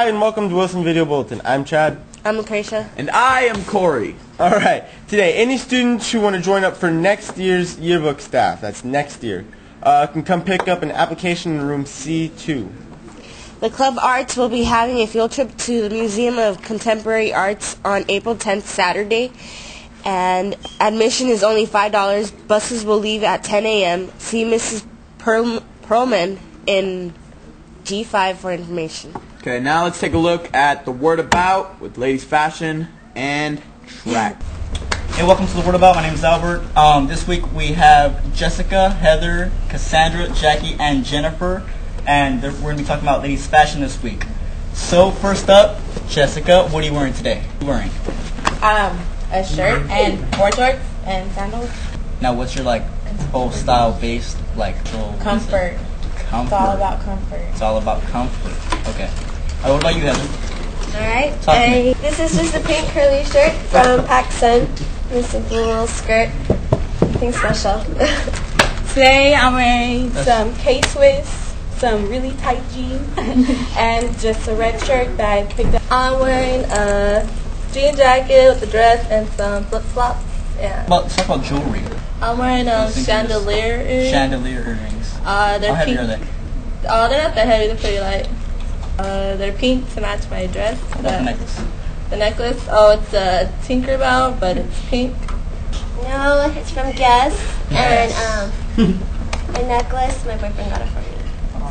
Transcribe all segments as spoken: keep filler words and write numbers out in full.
Hi and welcome to Wilson Video Bulletin. I'm Chad. I'm Lucretia. And I am Corey. Alright, today any students who want to join up for next year's yearbook staff, that's next year, uh, can come pick up an application in room C two. The Club Arts will be having a field trip to the Museum of Contemporary Arts on April tenth, Saturday. And admission is only five dollars. Buses will leave at ten A M See Missus Perl Perlman in G five for information. Okay, now let's take a look at the Word About with ladies fashion and track. Hey, welcome to the Word About. My name is Albert. Um, this week we have Jessica, Heather, Cassandra, Jackie, and Jennifer. And we're going to be talking about ladies fashion this week. So first up, Jessica, what are you wearing today? What are you wearing? Um, a shirt and board shorts and sandals. Now, what's your like whole style based like little Comfort. Comfort. It's all about comfort. It's all about comfort. Okay. Uh, what about you, Heather? Alright, Talk to me. this is just a pink curly shirt from PacSun. This simple little skirt. Nothing special. Today I'm wearing some K-Swiss, some really tight jeans, and just a red shirt that I picked up. I'm wearing a jean jacket with a dress and some flip-flops. Yeah. Well, let's talk about jewelry. I'm wearing um, chandelier earrings. Chandelier earrings. Uh, they're How heavy pink. are they? Oh, they're not that heavy. They're pretty light. Uh, they're pink to match my dress. How about the necklace? The necklace, oh, it's a Tinkerbell, but it's pink. No, it's from Guess. Yes. And um, a necklace. My boyfriend got it for me.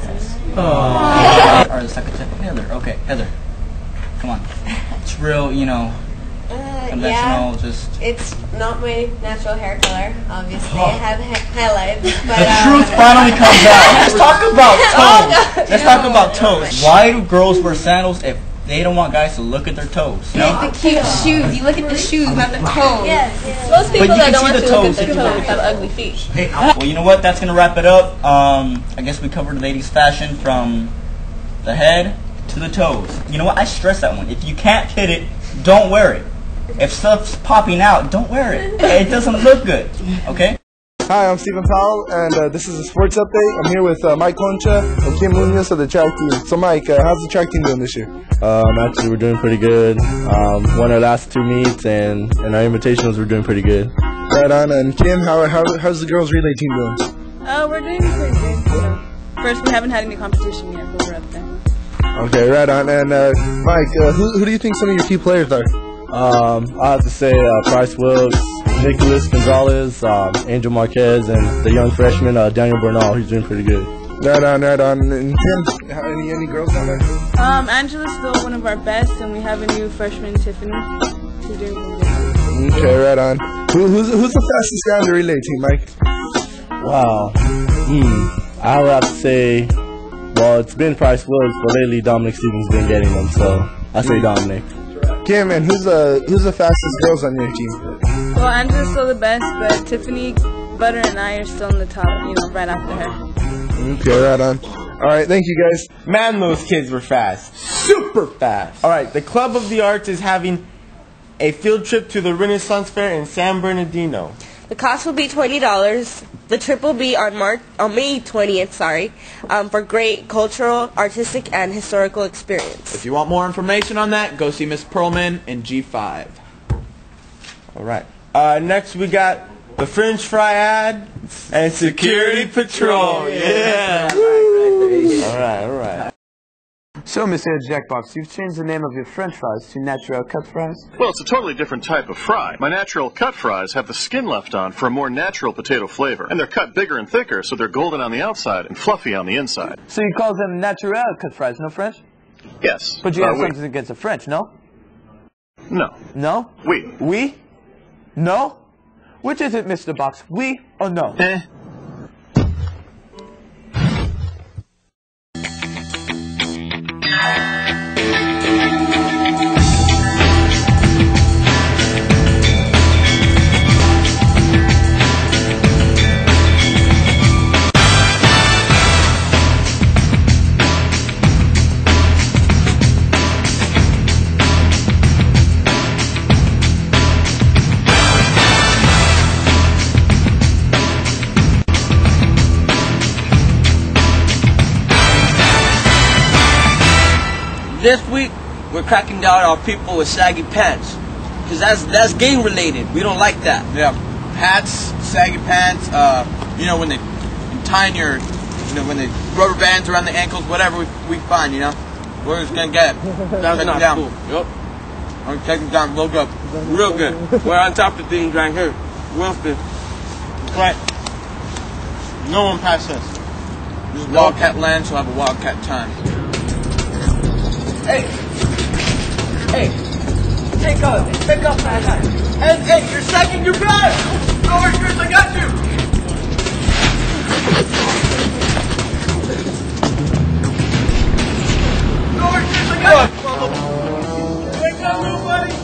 Oh. Or the second check. Heather. Okay, Heather. Come on. It's real, you know, Uh, conventional. yeah, Just. it's not my natural hair color. Obviously, I have ha- highlights. But, The uh, truth finally comes out. Let's talk about Oh, toes. God. Let's talk about toes. Why do girls wear sandals if they don't want guys to look at their toes? No? The cute shoes. You look at the shoes, not the toes. Yes, yes. Most people you that can don't see want the to look at toes their if you toes look. have ugly feet. Well, you know what? That's gonna wrap it up. Um, I guess we covered ladies' fashion from the head to the toes. You know what? I stress that one. If you can't fit it, don't wear it. If stuff's popping out, don't wear it. It doesn't look good. Okay? Hi, I'm Stephen Powell, and uh, this is a sports update. I'm here with uh, Mike Concha and Kim Munoz of the track team. So, Mike, uh, how's the track team doing this year? Um, actually, we're doing pretty good. Um, won our last two meets, and, and our invitationals were doing pretty good. Right on. And Kim, how, how how's the girls relay team doing? Uh, we're doing pretty good. So. First, we haven't had any competition yet, but we're up there. Okay, right on. And uh, Mike, uh, who, who do you think some of your key players are? Um, I have to say uh, Bryce Wilkes, Nicholas Gonzalez, um, Angel Marquez, and the young freshman uh, Daniel Bernal. He's doing pretty good. Right on, right on. And Kim, how, any any girls down there? Um, Angela's still one of our best, and we have a new freshman, Tiffany, who's doing really good. Okay, right on. Who, who's who's the fastest guy on the relay team, Mike? Wow. Hmm. I would have to say, well, it's been Bryce Wilkes, but lately Dominic Stevens been getting them, so I say Dominic. Kim, and who's the who's the fastest girls on your team? Well, Angela's still the best, but Tiffany, Butter, and I are still in the top, you know, right after her. Okay, right on. All right, thank you guys. Man, those kids were fast. Super fast. Alright, the Club of the Arts is having a field trip to the Renaissance Fair in San Bernardino. The cost will be twenty dollars. The trip will be on March, on May twentieth, sorry, um, for great cultural, artistic, and historical experience. If you want more information on that, go see Miss Perlman in G five. Alright. Uh, next we got the French fry ad and security patrol. Yeah. Alright, alright. So, Mister Jackbox, you've changed the name of your French fries to natural cut fries? Well, it's a totally different type of fry. My natural cut fries have the skin left on for a more natural potato flavor. And they're cut bigger and thicker, so they're golden on the outside and fluffy on the inside. So you call them natural cut fries, no French? Yes. But you uh, have oui. something against the French, no? No. No? Oui. Oui? No? Which is it, Mister Box? Oui or no? Eh. this week, we're cracking down on people with saggy pants. Because that's, that's gang related. We don't like that. Yeah. Hats, saggy pants, uh, you know, when they tying your, you know, when they rubber bands around the ankles, whatever we, we find, you know. We're just going to get it. That's Check not them down. cool. Yep. I'm going to check them down real good. Real good. We're on top of things right here. Wilson. Right. No one past us. This is Wildcat land, so I have a Wildcat time. Hey! Hey! Take up! Take up that guy! Hey, hey! You're second your bag! Go over here, I got you! Go over here, I got you! Wake up, little buddy!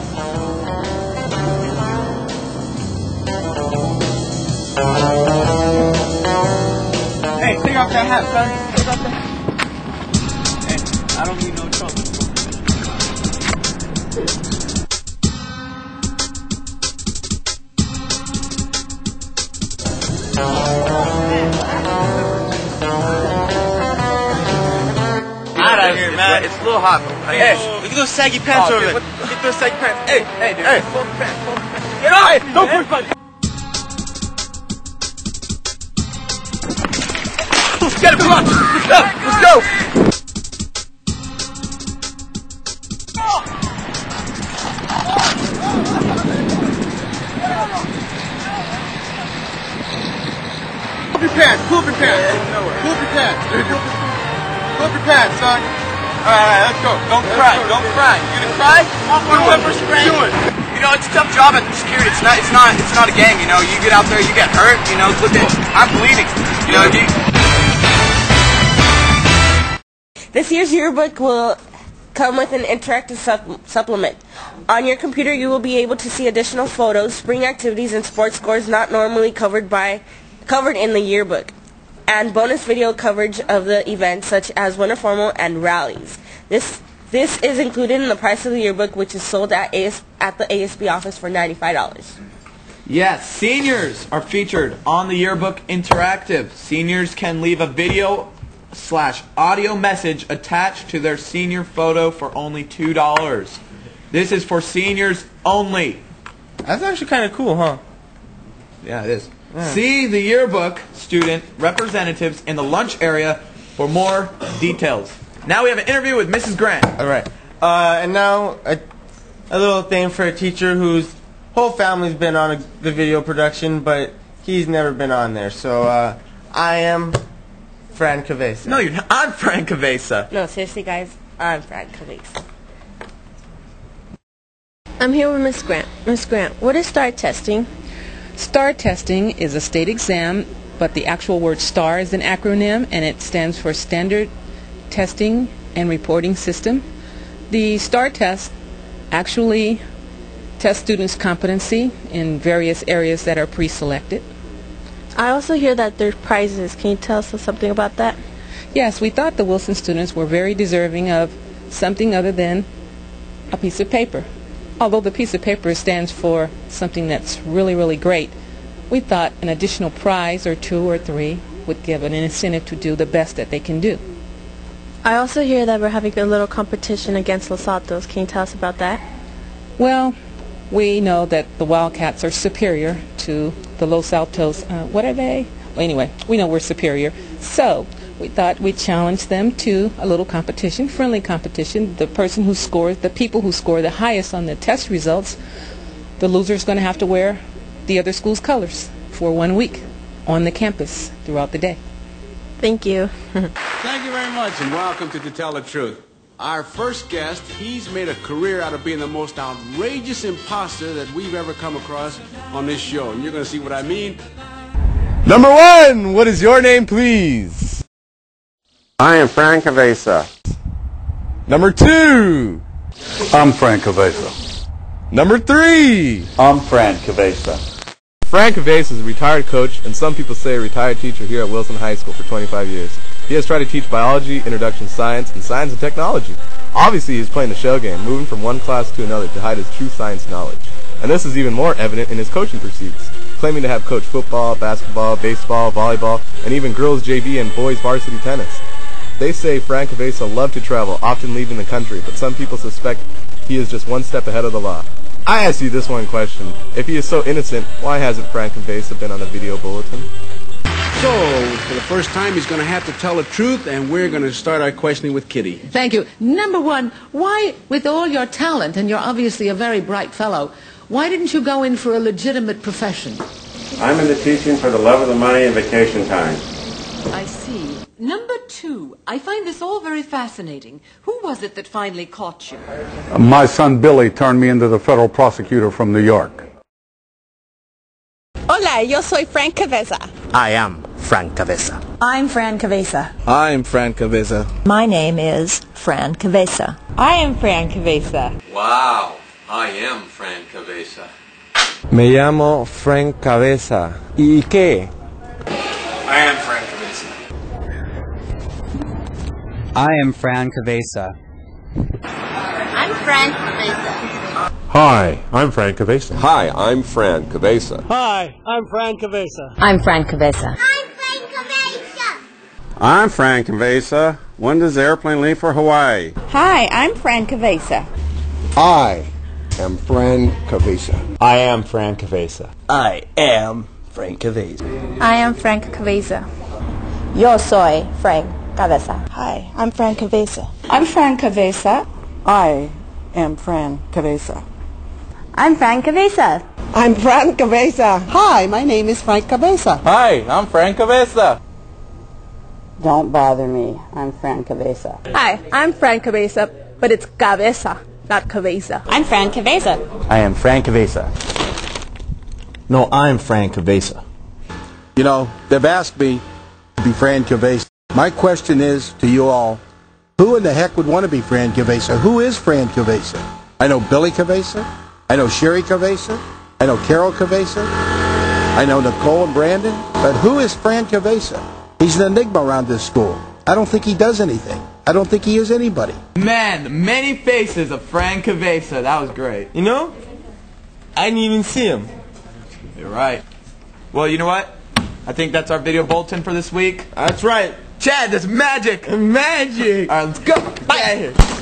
Hey, take off that hat, son. Take off that hat. Hey, I don't need no trouble. Out of here, man. It's a little hot. Hey, look at those saggy pants Oh, over dude, there. what- Look at those saggy pants. Hey, Hey, dude. hey. Pull the pants, pull the pants. Get off! Hey, don't push my... Get him, come on! Let's go! Let's go! Pull up your pants! Pull up your pants! Pull up your pants! Pull up your pants, son! Alright, alright, let's go. Don't cry, don't cry. You gonna cry? Do it, do it. You know, it's a tough job at security. It's not. It's not. It's not a gang. You know, you get out there, you get hurt. You know, look at. I'm bleeding. You know, you. This year's yearbook will come with an interactive sup- supplement. On your computer, you will be able to see additional photos, spring activities, and sports scores not normally covered by covered in the yearbook, and bonus video coverage of the events such as winter formal and rallies. This this is included in the price of the yearbook, which is sold at A S, at the A S B office for ninety-five dollars. Yes, seniors are featured on the yearbook interactive. Seniors can leave a video slash audio message attached to their senior photo for only two dollars. This is for seniors only. That's actually kind of cool, huh? Yeah, it is. Yeah. See the yearbook student representatives in the lunch area for more details. Now we have an interview with Missus Grant. All right. Uh, and now a, a little thing for a teacher whose whole family's been on a, the video production, but he's never been on there. So uh, I am Fran Cavesa. No, you're not. I'm Fran Cavesa. No, seriously, guys, I'm Fran Cavesa. I'm here with Miss Grant. Miss Grant, what is STAR testing? STAR testing is a state exam, but the actual word STAR is an acronym, and it stands for Standard Testing and Reporting System. The STAR test actually tests students' competency in various areas that are pre-selected. I also hear that there's prizes. Can you tell us something about that? Yes, we thought the Wilson students were very deserving of something other than a piece of paper. Although the piece of paper stands for something that's really, really great, we thought an additional prize or two or three would give an incentive to do the best that they can do. I also hear that we're having a little competition against Los Altos. Can you tell us about that? Well, we know that the Wildcats are superior to the Los Altos. Uh, what are they? Well, anyway, we know we're superior. So we thought we'd challenge them to a little competition, friendly competition. The person who scores, the people who score the highest on the test results, the loser's going to have to wear the other school's colors for one week on the campus throughout the day. Thank you. Thank you very much, and welcome to To Tell the Truth. Our first guest, he's made a career out of being the most outrageous imposter that we've ever come across on this show, and you're going to see what I mean. Number one, what is your name, please? I am Fran Cavesa. Number two. I'm Fran Cavesa. Number three. I'm Fran Cavesa. Fran Cavesa is a retired coach, and some people say a retired teacher here at Wilson High School for twenty-five years. He has tried to teach biology, introduction to science, and science and technology. Obviously, he's playing the shell game, moving from one class to another to hide his true science knowledge. And this is even more evident in his coaching pursuits, claiming to have coached football, basketball, baseball, volleyball, and even girls J V and boys varsity tennis. They say Frank Cabeza loved to travel, often leaving the country, but some people suspect he is just one step ahead of the law. I ask you this one question. If he is so innocent, why hasn't Frank Cabeza been on the video bulletin? So, for the first time, he's going to have to tell the truth, and we're going to start our questioning with Kitty. Thank you. Number one, why, with all your talent, and you're obviously a very bright fellow, why didn't you go in for a legitimate profession? I'm into teaching for the love of the money and vacation time. I see. Number two, I find this all very fascinating. Who was it that finally caught you? My son Billy turned me into the federal prosecutor from New York. Hola, yo soy Frank Cabeza. I am Frank Cabeza. I'm Fran Cabeza. I'm Frank Cabeza. My name is Fran Cabeza. I am Fran Cabeza. Wow, I am Frank Cabeza. Me llamo Frank Cabeza. ¿Y qué? I am Frank Cabeza. I am Fran Cabeza. I'm Fran Cabeza. Hi, I'm Frank Cabeza. Hi, I'm Fran Cabeza. Hi, I'm Fran Cabeza. I'm Fran Cabeza. I'm Frank Cabeza. When does the airplane leave for Hawaii? Hi, I'm Fran Cabeza. I am Fran Cabeza. I am Fran Cabeza. I am Frank Cabeza. I am Frank Cabeza. Yo soy Frank Cabeza. Hi, I'm Fran Cabeza. I'm Fran Cabeza. I am Fran Cabeza. I'm Fran Cabeza. I'm Fran Cabeza. Hi, my name is Frank Cabeza. Hi, I'm Frank Cabeza. Don't bother me. I'm Fran Cabeza. Hi, I'm Fran Cabeza, but it's Cabeza, not Cabeza. I'm Fran Cabeza. I am Frank Cabeza. No, I'm Frank Cabeza. You know, they've asked me to be Fran Cabeza. My question is to you all, who in the heck would want to be Fran Cabeza? Who is Fran Cabeza? I know Billy Cabeza. I know Sherry Cabeza. I know Carol Cabeza. I know Nicole and Brandon. But who is Fran Cabeza? He's an enigma around this school. I don't think he does anything. I don't think he is anybody. Man, the many faces of Frank Cabeza. That was great. You know, I didn't even see him. You're right. Well, you know what? I think that's our video bulletin for this week. That's right. Chad, that's magic. Magic. All right, let's go. Bye. Get out of here.